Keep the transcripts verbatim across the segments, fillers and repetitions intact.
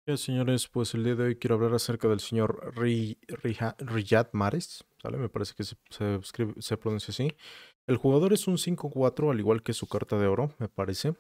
Bien, señores, pues el día de hoy quiero hablar acerca del señor Ri- Rija- Riyad Mahrez, ¿sale? Me parece que se, se escribe- se pronuncia así. El jugador es un cinco cuatro, al igual que su carta de oro, me parece.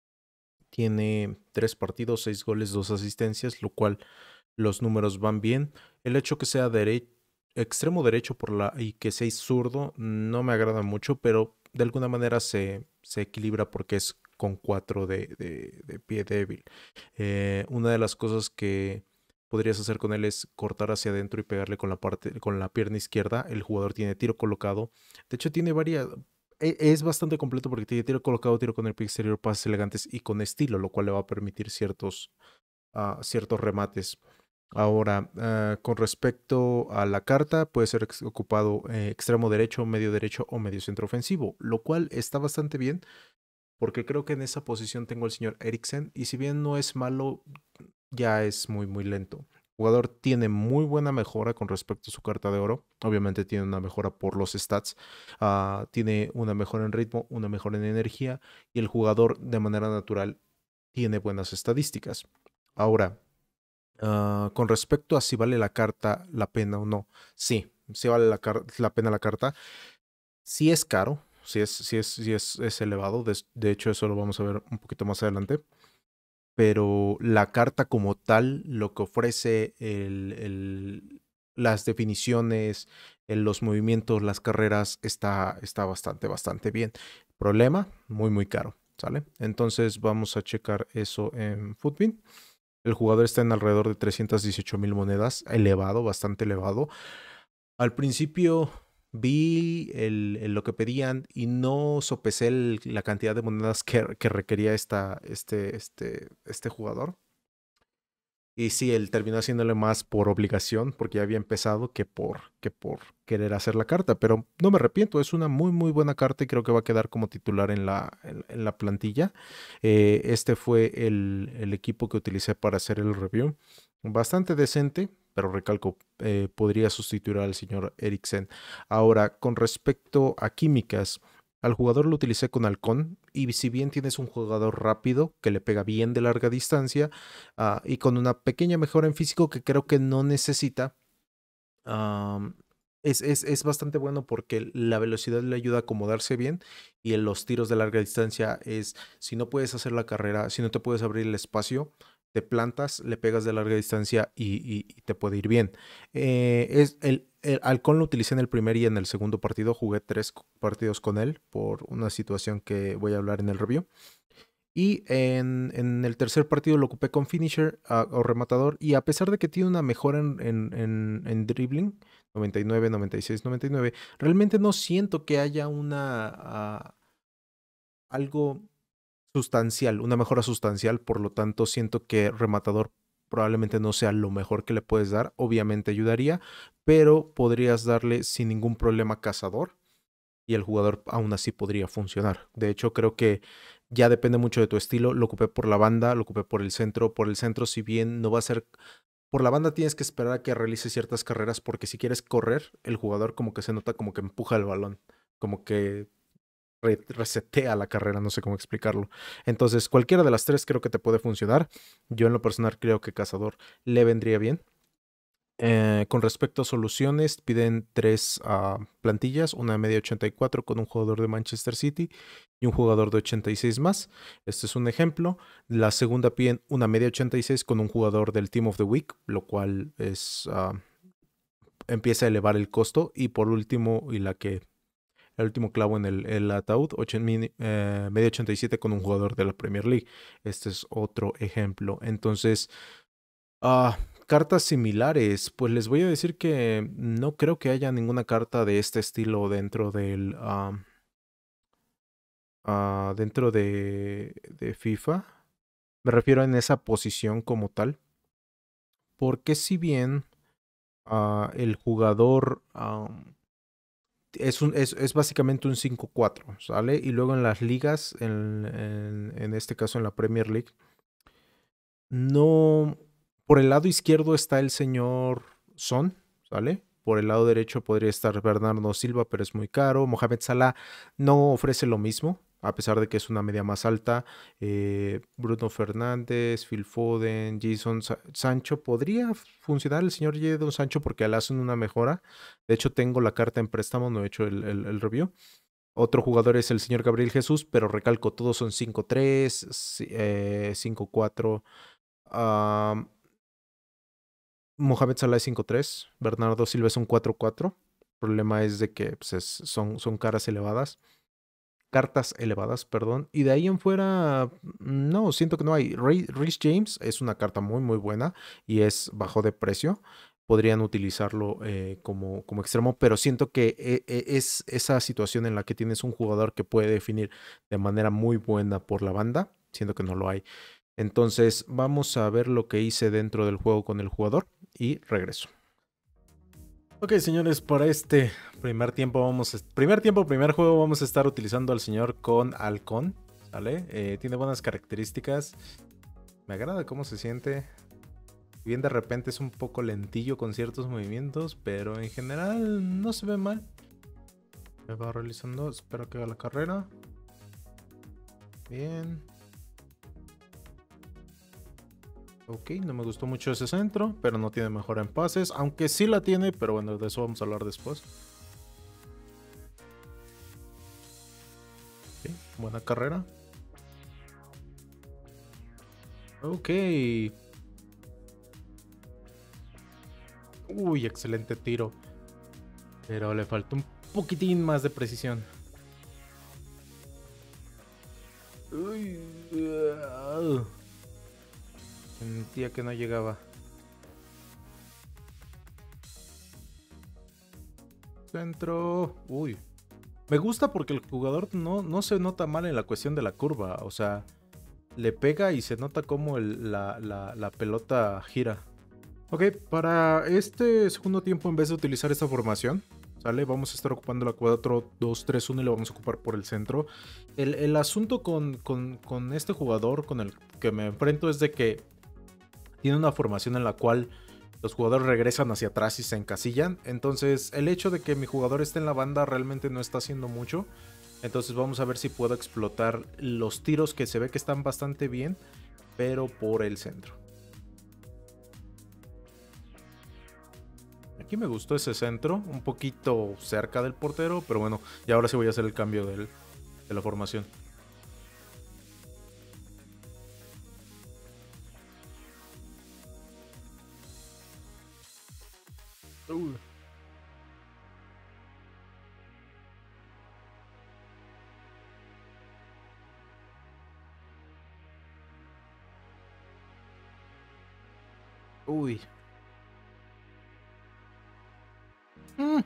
Tiene tres partidos, seis goles, dos asistencias, lo cual los números van bien. El hecho que sea dere- extremo derecho por la, y que sea zurdo no me agrada mucho, pero de alguna manera se, se equilibra porque es con cuatro de, de- de pie débil. Eh, una de las cosas que podrías hacer con él es cortar hacia adentro y pegarle con la parte, con la pierna izquierda. El jugador tiene tiro colocado. De hecho, tiene varias. e- Es bastante completo porque tiene tiro colocado, tiro con el pie exterior, pases elegantes y con estilo, lo cual le va a permitir ciertos, ah, ciertos remates. Ahora, ah, con respecto a la carta, puede ser ex- ocupado eh, extremo derecho, medio derecho o medio centro ofensivo, lo cual está bastante bien porque creo que en esa posición tengo al señor Eriksen y si bien no es malo, ya es muy, muy lento. El jugador tiene muy buena mejora con respecto a su carta de oro. Obviamente tiene una mejora por los stats. Ah, tiene una mejora en ritmo, una mejora en energía y el jugador de manera natural tiene buenas estadísticas. Ahora, ah, con respecto a si vale la carta la pena o no, sí, sí vale la, car- la pena la carta. Sí es caro, sí es, sí es, sí es, es elevado. De, de hecho, eso lo vamos a ver un poquito más adelante. Pero la carta como tal, lo que ofrece el, el- las definiciones, el- los movimientos, las carreras, está, está bastante, bastante bien. Problema, muy, muy caro, ¿sale? Entonces vamos a checar eso en Footbin. El jugador está en alrededor de trescientas dieciocho mil monedas, elevado, bastante elevado. Al principio vi el, el- lo que pedían y no sopesé el- la cantidad de monedas que, que requería esta, este, este, este jugador. Y sí, él terminó haciéndole más por obligación, porque ya había empezado, que por, que por querer hacer la carta. Pero no me arrepiento, es una muy, muy buena carta y creo que va a quedar como titular en la, en, en la plantilla. Eh, este fue el, el equipo que utilicé para hacer el review. Bastante decente, pero recalco, eh, podría sustituir al señor Eriksen. Ahora, con respecto a químicas. Al jugador lo utilicé con halcón y si bien tienes un jugador rápido que le pega bien de larga distancia, ah, y con una pequeña mejora en físico que creo que no necesita. am, es, es, es bastante bueno porque la velocidad le ayuda a acomodarse bien y en los tiros de larga distancia es, si no puedes hacer la carrera, si no te puedes abrir el espacio, te plantas, le pegas de larga distancia y, y- y te puede ir bien. Eh, es el, el Halcón lo utilicé en el primer y en el segundo partido, jugué tres co- partidos con él por una situación que voy a hablar en el review. Y en, en el tercer partido lo ocupé con finisher ah, o rematador. Y a pesar de que tiene una mejora en, en, en, en dribbling, noventa y nueve, noventa y seis, noventa y nueve, realmente no siento que haya una ah, algo sustancial, una mejora sustancial. Por lo tanto, siento que rematador probablemente no sea lo mejor que le puedes dar. Obviamente ayudaría, pero podrías darle sin ningún problema cazador y el jugador aún así podría funcionar. De hecho, creo que ya depende mucho de tu estilo. Lo ocupé por la banda, lo ocupé por el centro. Por el centro, si bien no va a ser... Por la banda tienes que esperar a que realice ciertas carreras porque si quieres correr, el jugador como que se nota como que empuja el balón, como que re- resetea la carrera, no sé cómo explicarlo. Entonces, cualquiera de las tres creo que te puede funcionar. Yo en lo personal creo que Cazador le vendría bien. Eh, con respecto a soluciones, piden tres ah, plantillas, una de media ochenta y cuatro con un jugador de Manchester City y un jugador de ochenta y seis más. Este es un ejemplo. La segunda piden una media ochenta y seis con un jugador del Team of the Week, lo cual es ah, empieza a elevar el costo. Y por último, y la que el último clavo en el, el ataúd, ocho- mini- eh, media ochenta y siete con un jugador de la Premier League. Este es otro ejemplo. Entonces, Ah, cartas similares. Pues les voy a decir que no creo que haya ninguna carta de este estilo dentro del am, ah, dentro de, de FIFA. Me refiero en esa posición como tal. Porque si bien ah, el jugador am, es, un, es, es básicamente un cinco cuatro, ¿sale? Y luego en las ligas, en, en, en este caso en la Premier League, no, por el lado izquierdo está el señor Son, ¿vale? Por el lado derecho podría estar Bernardo Silva, pero es muy caro. Mohamed Salah no ofrece lo mismo. a pesar de que es una media más alta. Eh, Bruno Fernández, Phil Foden, Jason Sa- Sancho. Podría funcionar el señor Jadon Sancho porque le hacen una mejora. De hecho, tengo la carta en préstamo, no he hecho el, el- el review. Otro jugador es el señor Gabriel Jesús, pero recalco, todos son cinco tres, ci- eh, cinco cuatro. ah, Mohamed Salah es cinco tres, Bernardo Silva es un cuatro cuatro. El problema es de que pues, es- son, son caras elevadas. Cartas elevadas, perdón. Y de ahí en fuera, mm, no, siento que no hay. Ray- Reece James es una carta muy, muy buena y es bajo de precio. Podrían utilizarlo eh, como, como extremo, pero siento que e- e- es esa situación en la que tienes un jugador que puede definir de manera muy buena por la banda. Siento que no lo hay. Entonces, vamos a ver lo que hice dentro del juego con el jugador y regreso. Ok, señores, para este primer tiempo vamos a, primer tiempo, primer juego vamos a estar utilizando al señor con halcón, ¿sale? Eh, tiene buenas características. Me agrada cómo se siente. Bien, de repente es un poco lentillo con ciertos movimientos, pero en general no se ve mal. Me va realizando, espero que haga la carrera. Bien. Ok, no me gustó mucho ese centro, pero no tiene mejora en pases, aunque sí la tiene, pero bueno, de eso vamos a hablar después. Ok, buena carrera. Ok. Uy, excelente tiro. Pero le faltó un poquitín más de precisión. Uy, uh, sentía que no llegaba. Centro. Uy. Me gusta porque el jugador no, no se nota mal en la cuestión de la curva. O sea, le pega y se nota como el- la, la- la pelota gira. Ok, para este segundo tiempo, en vez de utilizar esta formación, ¿sale? Vamos a estar ocupando la cuatro dos tres uno y lo vamos a ocupar por el centro. El, el asunto con, con, con este jugador con el que me enfrento es de que tiene una formación en la cual los jugadores regresan hacia atrás y se encasillan. Entonces, el hecho de que mi jugador esté en la banda realmente no está haciendo mucho. Entonces, vamos a ver si puedo explotar los tiros que se ve que están bastante bien, pero por el centro. Aquí me gustó ese centro, un poquito cerca del portero, pero bueno, y ahora sí voy a hacer el cambio del, de la formación. Uh. Uy. Mm.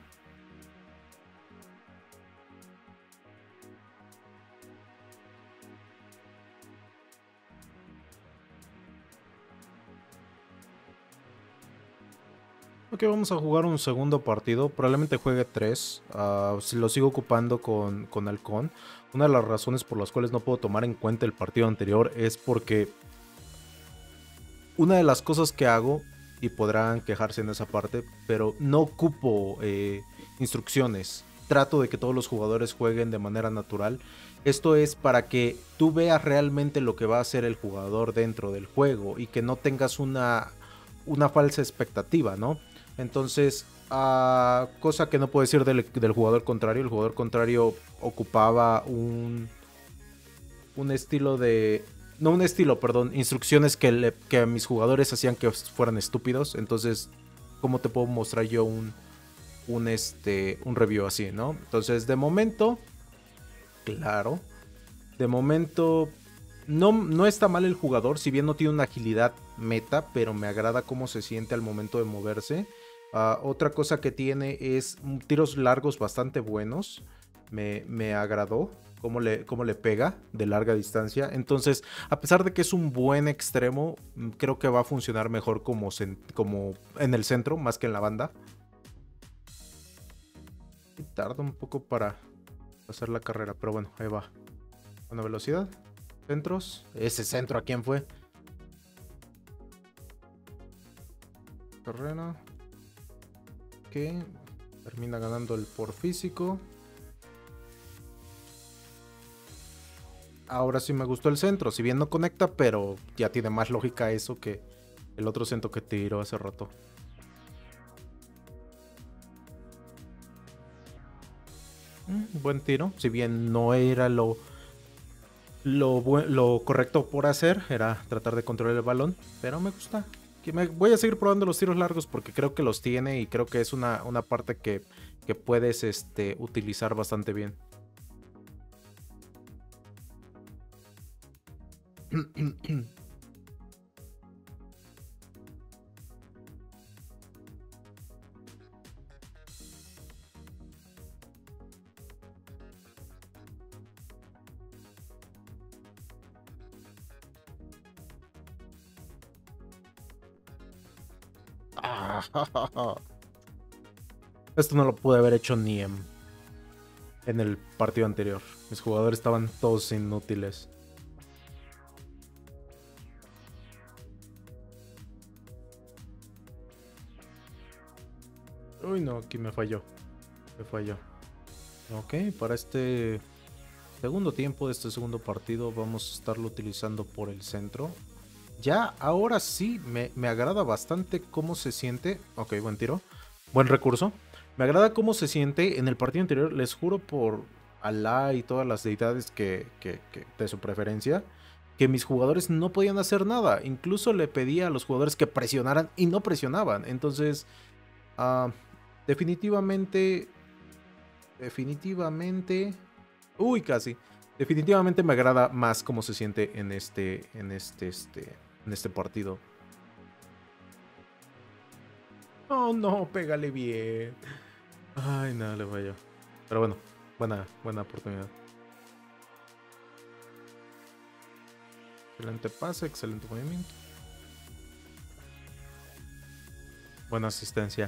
Ok, vamos a jugar un segundo partido. Probablemente juegue tres. Uh, si lo sigo ocupando con, con Halcón. Una de las razones por las cuales no puedo tomar en cuenta el partido anterior es porque una de las cosas que hago, y podrán quejarse en esa parte, pero no ocupo eh, instrucciones. Trato de que todos los jugadores jueguen de manera natural. Esto es para que tú veas realmente lo que va a hacer el jugador dentro del juego y que no tengas una, una falsa expectativa, ¿no? Entonces, uh, cosa que no puedo decir del, del jugador contrario. El jugador contrario ocupaba un, un estilo de... No un estilo, perdón, instrucciones que, le, que mis jugadores hacían que fueran estúpidos. Entonces, ¿cómo te puedo mostrar yo un, un, este, un review así, no? Entonces, de momento, claro, de momento no, no está mal el jugador, si bien no tiene una agilidad meta, pero me agrada cómo se siente al momento de moverse. Uh, otra cosa que tiene es tiros largos bastante buenos. Me, me agradó cómo le, cómo le pega de larga distancia. Entonces, a pesar de que es un buen extremo, creo que va a funcionar mejor como, como en el centro, más que en la banda. Y tarda un poco para hacer la carrera, pero bueno, ahí va. Buena velocidad. Centros. Ese centro, ¿a quién fue? Terreno. Que termina ganando el por físico. Ahora sí me gustó el centro, si bien no conecta, pero ya tiene más lógica eso que el otro centro que tiró hace rato. Mm, buen tiro, si bien no era lo, lo, lo correcto por hacer, era tratar de controlar el balón, pero me gusta. Que me, voy a seguir probando los tiros largos porque creo que los tiene y creo que es una, una parte que, que puedes este, utilizar bastante bien. Esto no lo pude haber hecho ni en, en el partido anterior. Mis jugadores estaban todos inútiles. Uy, no, aquí me falló. Me falló. Ok, para este segundo tiempo de este segundo partido vamos a estarlo utilizando por el centro. Ya, ahora sí, me, me agrada bastante cómo se siente. Ok, buen tiro. Buen recurso. Me agrada cómo se siente. En el partido anterior, les juro por Alá y todas las deidades que, que, que de su preferencia, que mis jugadores no podían hacer nada. Incluso le pedía a los jugadores que presionaran y no presionaban. Entonces, uh, definitivamente, definitivamente... Uy, casi. Definitivamente me agrada más cómo se siente en este, en este, este, en este partido. Oh, no, pégale bien. Ay, no, le falló. Pero bueno, buena, buena oportunidad. Excelente pase, excelente movimiento. Buena asistencia.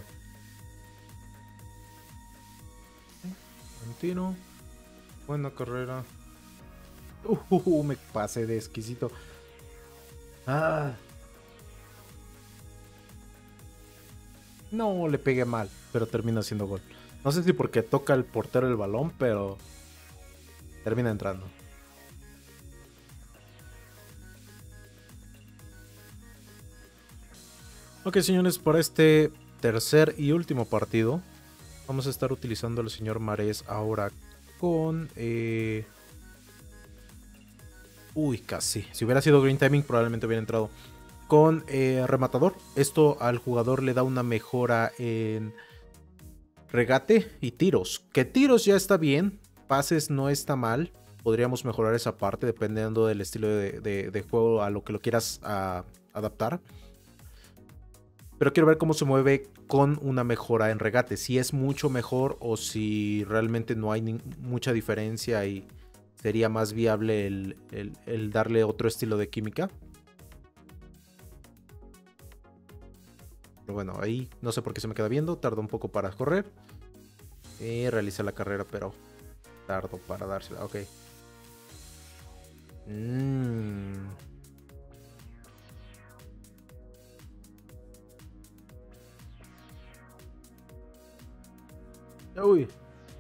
Buen tiro. Buena carrera. Uh, uh, uh, me pasé de exquisito. Ah. No, le pegué mal, pero termina siendo gol. No sé si porque toca el portero el balón, pero termina entrando. Ok, señores, para este tercer y último partido vamos a estar utilizando al señor Mahrez ahora con... Eh... Uy, casi. Si hubiera sido Green Timing probablemente hubiera entrado. Con eh, rematador. Esto al jugador le da una mejora en regate y tiros. Que tiros ya está bien. Pases no está mal. Podríamos mejorar esa parte dependiendo del estilo de, de, de juego a lo que lo quieras a, adaptar. Pero quiero ver cómo se mueve con una mejora en regate. Si es mucho mejor o si realmente no hay ni mucha diferencia y sería más viable el, el, el darle otro estilo de química. Pero bueno, ahí no sé por qué se me queda viendo. Tarda un poco para correr. Y realiza la carrera, pero tardo para dársela. Ok. Mmm... Uy.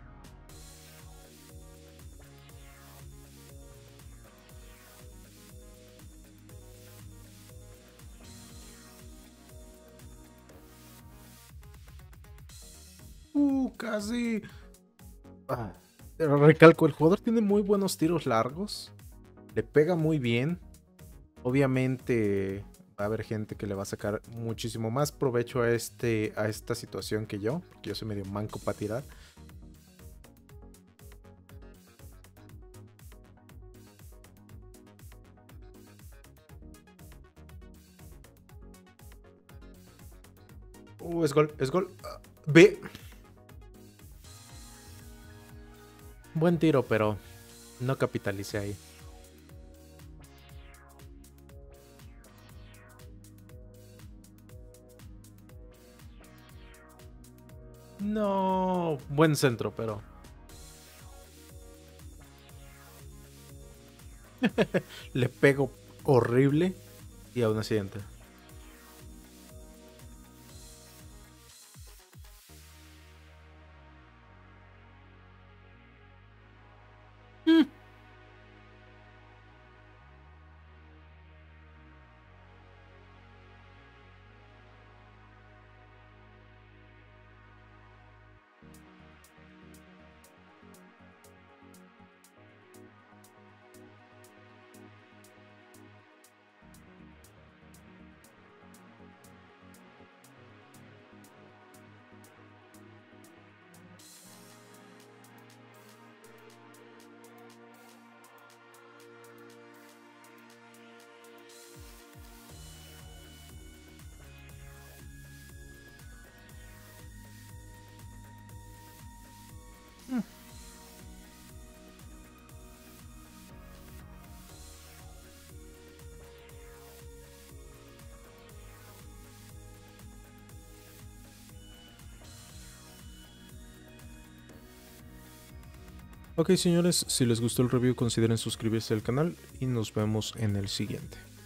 Uh, casi. Ah, recalco, el jugador tiene muy buenos tiros largos. Le pega muy bien. Obviamente va a haber gente que le va a sacar muchísimo más provecho a, este, a esta situación que yo. Porque yo soy medio manco para tirar. Uh, es gol, es gol. Uh, ve. Buen tiro, pero no capitalicé ahí. No, buen centro, pero... Le pego horrible y aún así entra. Mm. Ok, señores, si les gustó el review consideren suscribirse al canal y nos vemos en el siguiente.